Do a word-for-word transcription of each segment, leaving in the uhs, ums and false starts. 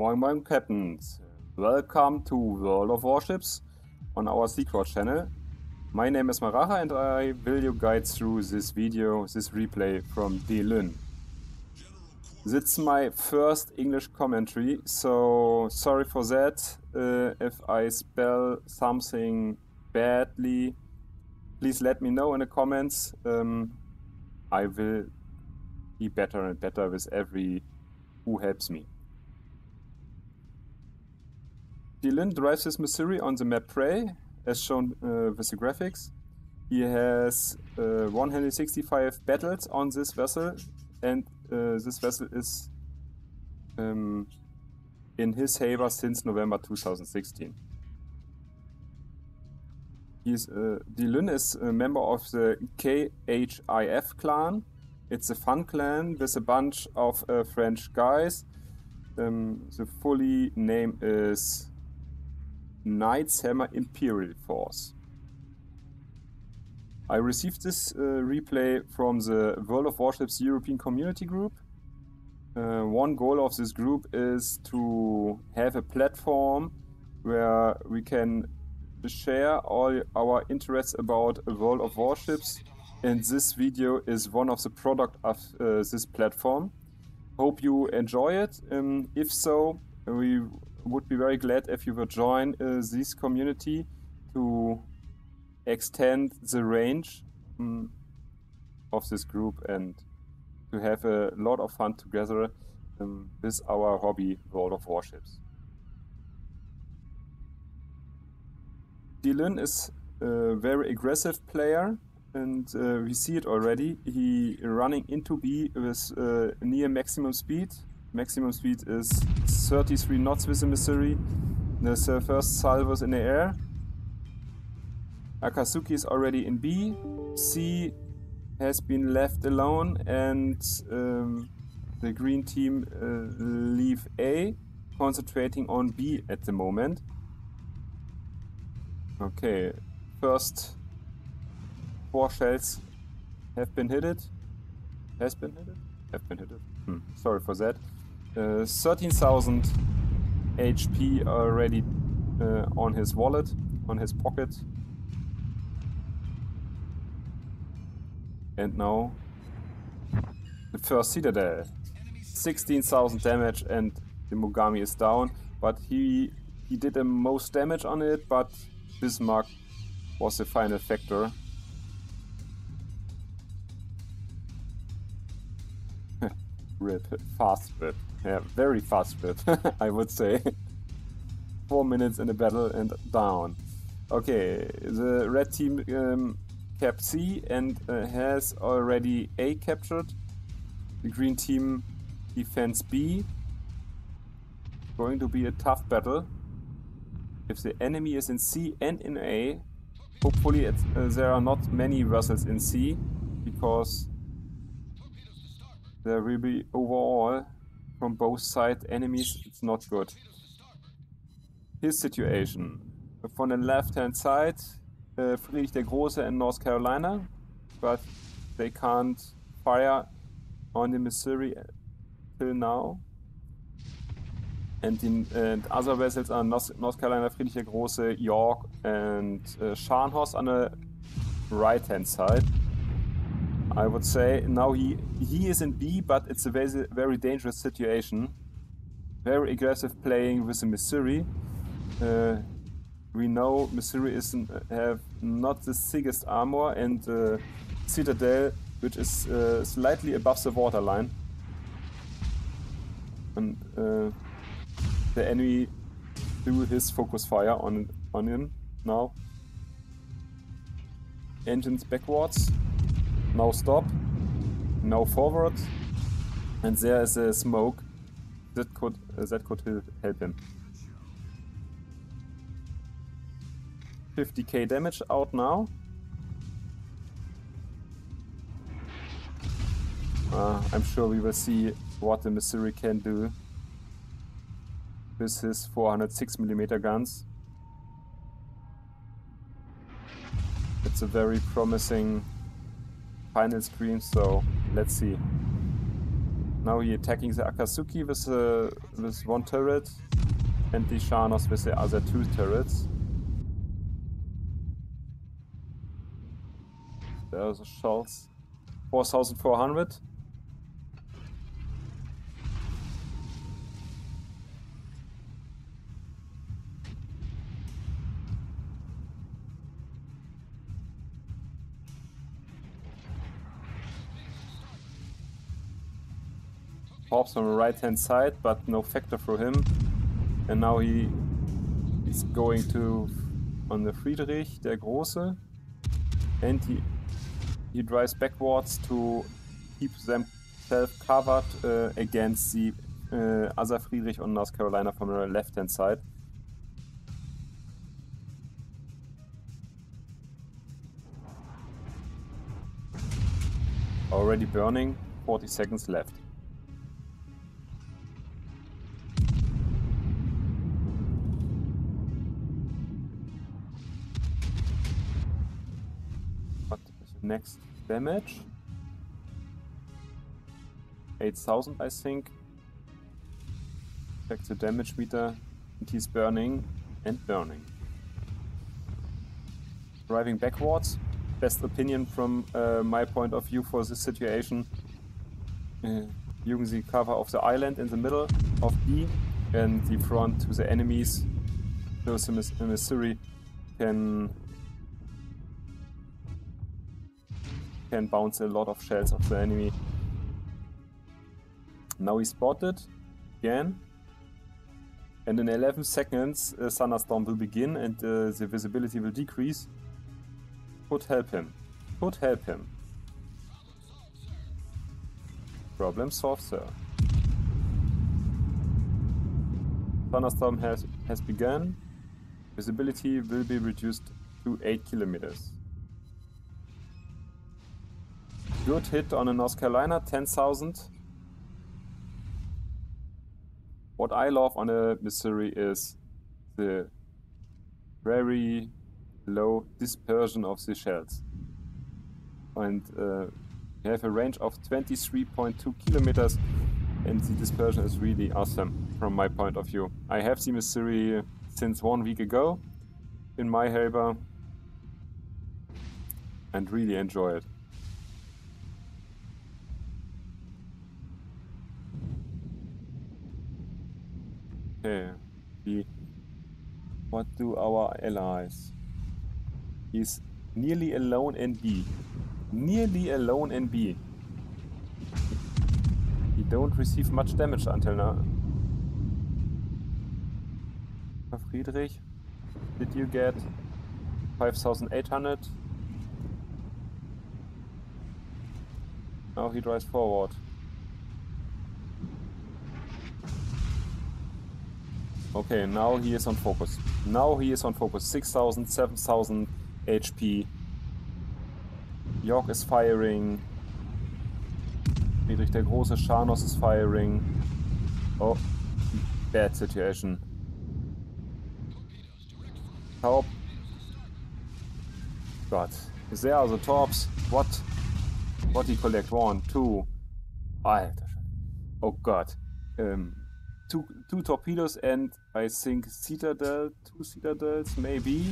Moin Moin Captains, welcome to World of Warships on our Secret channel. My name is Maraha and I will you guide through this video, this replay from Die Lyn. It's my first English commentary, so sorry for that. Uh, if I spell something badly, please let me know in the comments. Um, I will be better and better with every who helps me. Die Lyn drives his Missouri on the map Prey, as shown uh, with the graphics. He has uh, one hundred sixty-five battles on this vessel, and uh, this vessel is um, in his favor since November two thousand sixteen. He's, uh, Die Lyn is a member of the K H I F clan. It's a fun clan with a bunch of uh, French guys. Um, the fully name is Knights Hammer Imperial Force. I received this uh, replay from the World of Warships European Community Group. Uh, one goal of this group is to have a platform where we can share all our interests about a World of Warships, and this video is one of the product of uh, this platform. Hope you enjoy it. Um, if so, we would be very glad if you would join uh, this community to extend the range um, of this group and to have a lot of fun together um, with our hobby World of Warships. Die Lyn is a very aggressive player, and uh, we see it already. He running into B with uh, near maximum speed. Maximum speed is thirty-three knots with the Missouri. There's the first salvos in the air. Akatsuki is already in B. C has been left alone, and um, the green team uh, leave A, concentrating on B at the moment. Okay, first four shells have been hit. Has been hit? Have been hit. Hmm. Sorry for that. Uh, thirteen thousand H P already uh, on his wallet, on his pocket. And now the first Citadel. sixteen thousand damage and the Mogami is down, but he he did the most damage on it, but Bismarck was the final factor. Rip, fast rip. Yeah, very fast rip, I would say. Four minutes in the battle and down. Okay, the red team um, kept C and uh, has already A captured. The green team defends B. Going to be a tough battle. If the enemy is in C and in A, hopefully it's, uh, there are not many vessels in C, because there will be overall from both sides enemies. It's not good. His situation. From the left hand side, uh, Friedrich der Große in North Carolina, but they can't fire on the Missouri till now. And the and other vessels are North, North Carolina, Friedrich der Große, York, and uh, Scharnhorst on the right hand side. I would say now he he is in B, but it's a very, very dangerous situation. Very aggressive playing with the Missouri. Uh, we know Missouri is have not the thickest armor, and uh, Citadel, which is uh, slightly above the waterline. And uh, the enemy do his focus fire on on him now. Engines backwards. Now stop, now forward, and there is a smoke that could uh, that could help him. fifty K damage out now. Uh, I'm sure we will see what the Missouri can do with his four hundred six millimeter guns. It's a very promising final screen, so let's see. Now he attacking the Akatsuki with, uh, with one turret and the Shanos with the other two turrets. There's the shells. four thousand four hundred. Pops on the right hand side, but no factor for him. And now he is going to on the Friedrich, der Große. And he he drives backwards to keep themselves covered uh, against the uh, other Friedrich on North Carolina from the left hand side. Already burning, forty seconds left. What is the next damage? eight thousand, I think. Check the damage meter, and he's burning and burning. Driving backwards. Best opinion from uh, my point of view for this situation. Uh, using the cover of the island in the middle of B and the front to the enemies, so the Miss Missouri can can bounce a lot of shells of the enemy. Now he spotted again, and in eleven seconds a thunderstorm will begin and uh, the visibility will decrease. Could help him. Could help him. Problem solved, sir. Thunderstorm has, has begun. Visibility will be reduced to eight kilometers. Good hit on a North Carolina, ten thousand. What I love on a Missouri is the very low dispersion of the shells. And uh, you have a range of twenty-three point two kilometers, and the dispersion is really awesome from my point of view. I have the Missouri since one week ago in my Helber and really enjoy it. Okay, the, what do our allies? He's nearly alone in B. Nearly alone in B. He don't receive much damage until now. Friedrich, did you get five thousand eight hundred? Now he drives forward. Okay, now he is on focus. Now he is on focus. six thousand, seven thousand H P. York is firing. Friedrich der Große, Shanos is firing. Oh, bad situation. Taub. God, there are the torps. What? What he collect? One, two. Alter. Oh God. Um, two, two torpedoes and I think Citadel, two Citadels maybe.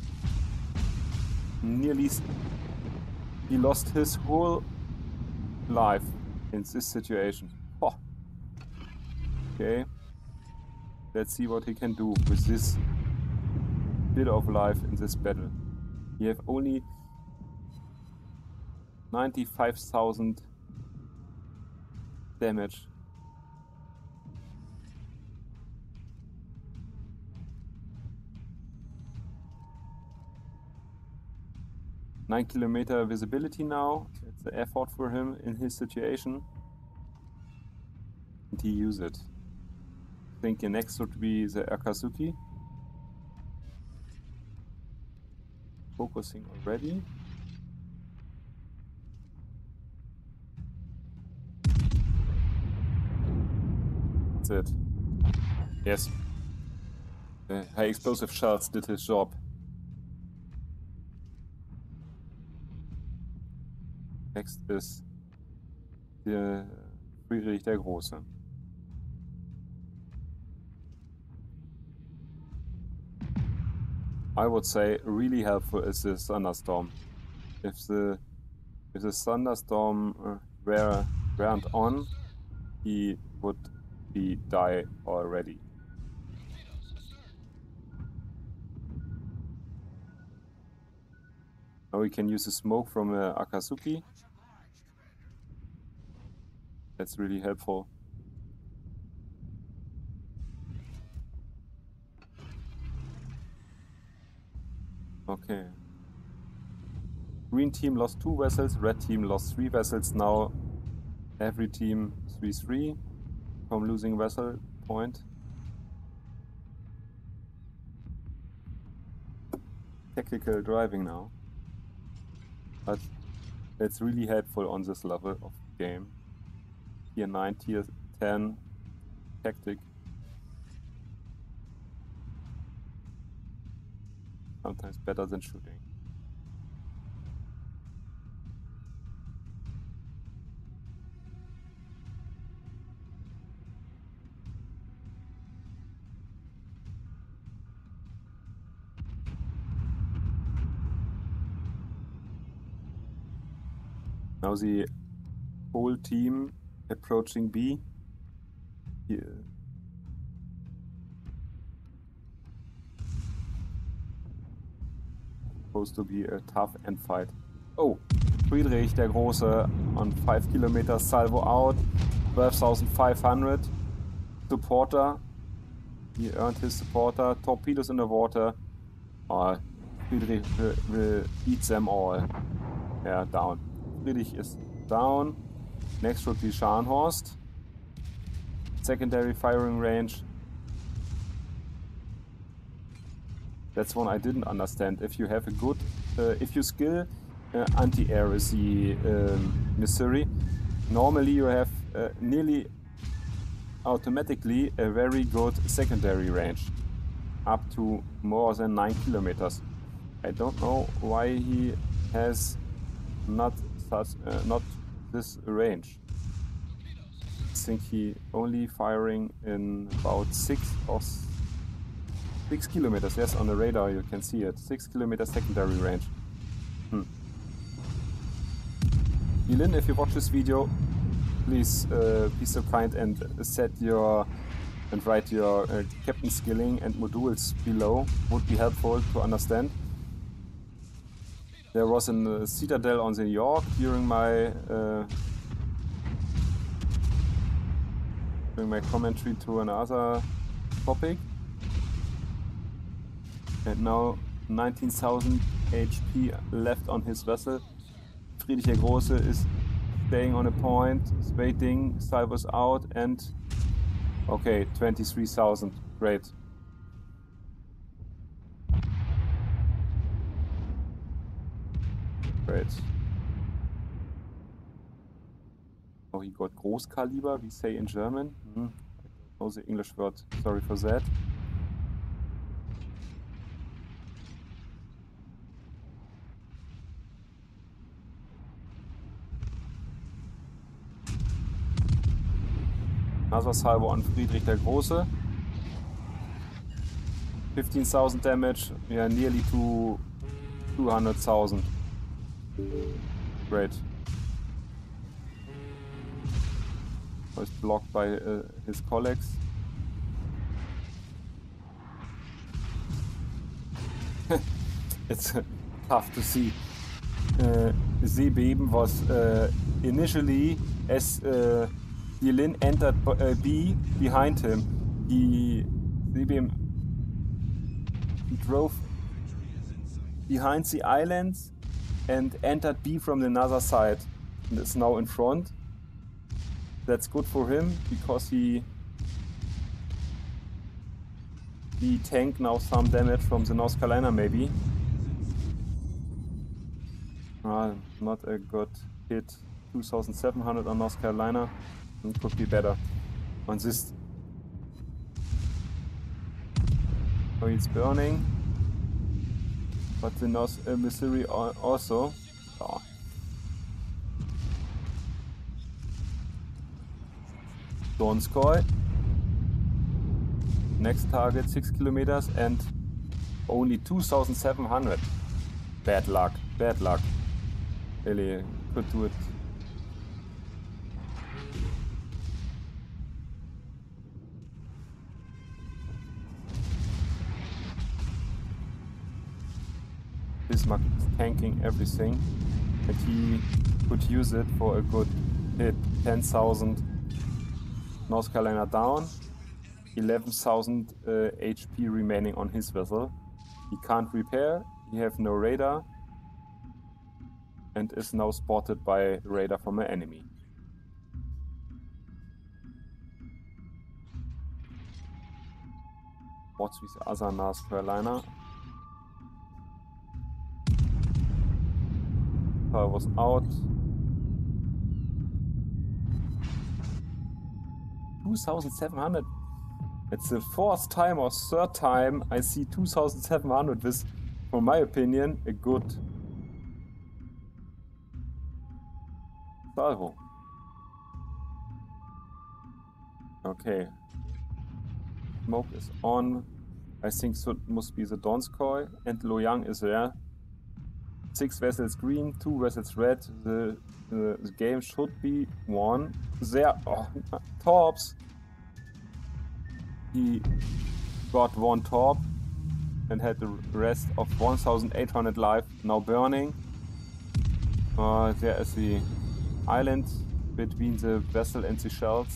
Nearly. He lost his whole life in this situation. Oh. Okay. Let's see what he can do with this bit of life in this battle. You have only ninety-five thousand damage. nine kilometer visibility now. It's an effort for him in his situation. And he use it. I think the next would be the Akatsuki. Focusing already. That's it. Yes. The high explosive shells did his job. Next is the Friedrich der Große. I would say really helpful is the thunderstorm. If the if the thunderstorm uh, were weren't on, he would be die already. Now we can use the smoke from uh, Akatsuki. That's really helpful. Okay. Green team lost two vessels, red team lost three vessels. Now every team three three from losing vessel point. Tactical driving now. But it's really helpful on this level of game. Tier nine, tier ten tactic. Sometimes better than shooting. Now the whole team approaching B. Here. Supposed to be a tough end fight. Oh, Friedrich der Große on five kilometers, salvo out, twelve thousand five hundred. Supporter, he earned his supporter. Torpedoes in the water. Oh, Friedrich will, will eat them all. Yeah, down. Friedrich is down. Next should be Scharnhorst. Secondary firing range. That's one I didn't understand. If you have a good, uh, if you skill uh, anti-air is the um, Missouri, normally you have uh, nearly automatically a very good secondary range, up to more than nine kilometers. I don't know why he has not such uh, not this range. I think he only firing in about six or six kilometers. Yes, on the radar you can see it. Six kilometers secondary range. Hmm. Yilin, if you watch this video, please uh, be so kind and set your and write your uh, captain skilling and modules below. Would be helpful to understand. There was a uh, Citadel on the York during my uh, during my commentary to another topic, and now nineteen thousand H P left on his vessel. Friedrich der Große is staying on a point, is waiting, salvos out, and okay, twenty-three thousand. Great. Great. Oh, he got Großkaliber, we say in German. Hmm. I don't know the English word, sorry for that. Another salvo on Friedrich der Große. fifteen thousand damage, yeah, nearly to two hundred thousand. Great. Was blocked by uh, his colleagues. It's uh, tough to see. Uh, Seebeben was uh, initially, as uh, Yilin entered uh, B behind him, he Seebeben drove behind the islands and entered B from another side and is now in front. That's good for him because he he tanked now some damage from the North Carolina maybe. Uh, not a good hit. two thousand seven hundred on North Carolina. It could be better on this. Oh, it's burning. But the North uh, Missouri also. Oh. Donskoy. Next target six kilometers and only two thousand seven hundred. Bad luck, bad luck. Really could do it. Bismarck is tanking everything, and he could use it for a good hit. ten thousand North Carolina down, eleven thousand uh, H P remaining on his vessel. He can't repair, he have no radar, and is now spotted by radar from an enemy. What's with the other North Carolina? I was out. two thousand seven hundred. It's the fourth time or third time I see two thousand seven hundred with, for my opinion, a good salvo. Okay. Smoke is on. I think so must be the Donskoy, and Loyang is there. Six vessels green, two vessels red. The, the, the game should be won. There, oh, torps. He got one torp and had the rest of one thousand eight hundred life now burning. Uh, there is the island between the vessel and the shells.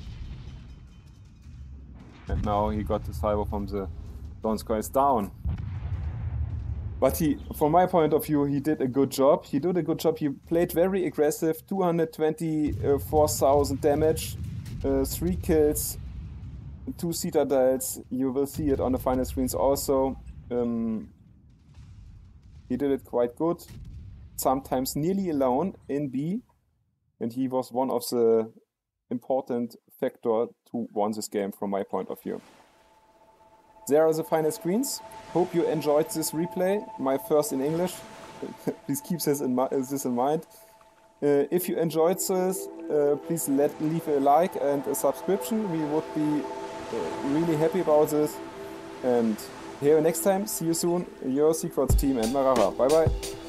And now he got the salvo from the Donskoy is down. But he, from my point of view, he did a good job. He did a good job. He played very aggressive, two hundred twenty-four thousand damage, uh, three kills, two citadels. You will see it on the final screens also. Um, he did it quite good. Sometimes nearly alone in B. And he was one of the important factor to win this game from my point of view. There are the final screens. Hope you enjoyed this replay, my first in English. Please keep this in, this in mind. Uh, if you enjoyed this, uh, please let, leave a like and a subscription. We would be uh, really happy about this. And here next time. See you soon. Your Sequods team and Marara. Bye bye.